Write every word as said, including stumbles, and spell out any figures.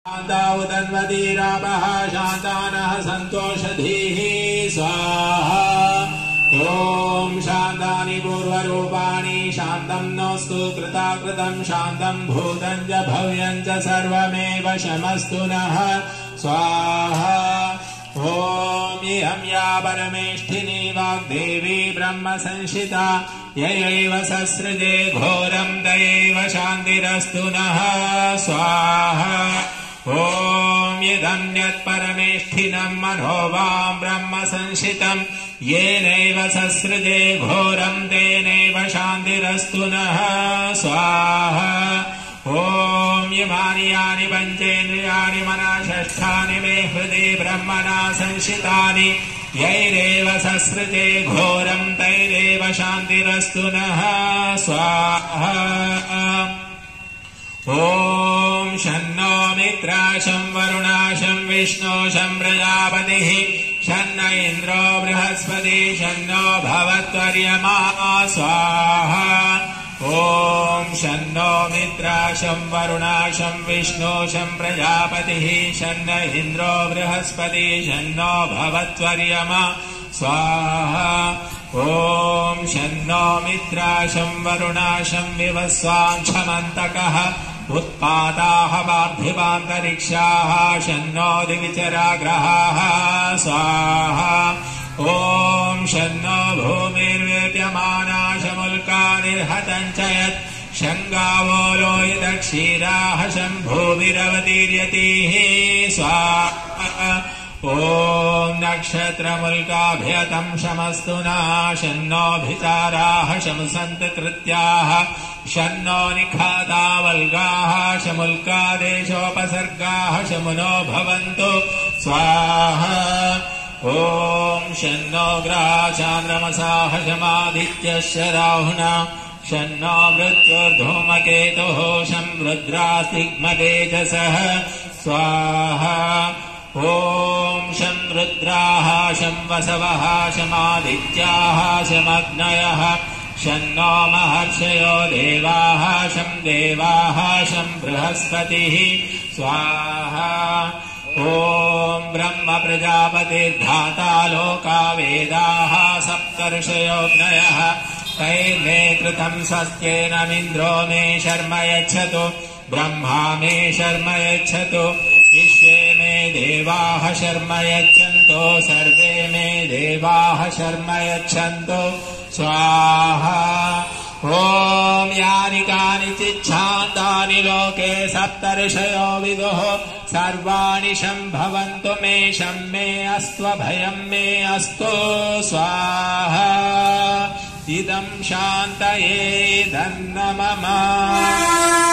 शान्ता उदन्वतीरापः शान्तानः सन्तोषधीः स्वाहा। ॐ शान्तानि पूर्वरूपाणि शान्तं नोऽस्तु कृताकृतं शान्तं भूतं च भव्यं च सर्वमेव शमस्तु नः स्वाहा। ॐ इहं या परमेष्ठिनी वाग्देवी ब्रह्म संशिता ययैव ससृजे घोरं तयैव शान्तिरस्तु नः स्वाहा। ॐ यदन्यत्परमेष्ठिनं मनो वां ब्रह्म संशितं येनैव ससृजे घोरं तेनैव शान्तिरस्तु नः स्वाहा। ॐ इमानि यानि पञ्चेन्द्रियाणि मनः षष्ठानि मे हृदि ब्रह्मणा संशितानि यैरेव ससृजे घोरं तैरेव शान्तिरस्तु नः स्वाहा। ॐ शन्नो मित्राशं वरुणाशं विष्णोशं प्रजापतिः शन्न इन्द्रो बृहस्पति शन्नो भवत्वर्यमा स्वाहा। ॐ शन्नो मित्राशं वरुणाशं विष्णोशं प्रजापतिः शन्न इन्द्रो बृहस्पति शन्नो भवत्वर्यमा स्वाहा। ॐ शन्नो मित्राशं वरुणाशं विवस्वाञ्छमन्तकः उत्पाताः पार्थिवान्तरिक्षाः शन्नो दिविचराग्रहाः स्वाहा। ॐ शन्नो भूमिर्वेप्यमाना शमुल्का निर्हतं च यत् शङ्गावो लोहितक्षीराः शम्भुभिरवतीर्यतिः स्वाहा। ॐ नक्षत्रमुल्काभ्यतं शमस्तु नः शन्नोऽभिचाराः शमसन्तु कृत्याः शन्नो निखाता वल्गाः शमुल्कादेशोपसर्गाः शमुनो भवन्तु स्वाहा। ॐ शन्नो ग्राचान्द्रमसाः शमादित्यस्य राहुना शन्नो मृत्युर्धूमकेतुः शं रुद्रास्तिग्मतेजसः स्वाहा। ॐ शं रुद्राः शं वसवः शमादित्याः शमग्नयः शन्नो महर्षयो देवाः शं देवाः शं बृहस्पतिः स्वाहा। ॐ ब्रह्म प्रजापतिर्धाता लोका वेदाः सप्तर्षयोऽग्नयः तैर्मे कृतं सत्येनमिन्द्रो मे शर्म यच्छतु ब्रह्मा मे शर्म यच्छतु विश्वे मे देवाः शर्म यच्छन्तु सर्वे मे देवाः शर्म यच्छन्तु स्वाहा। ॐ यानि कानिचिच्छान्तानि लोके सप्तर्षयो विदुः सर्वाणि शम्भवन्तु मे शं मे अस्त्वभयं मे अस्तु स्वाहा। इदं शान्तये धन्म मम।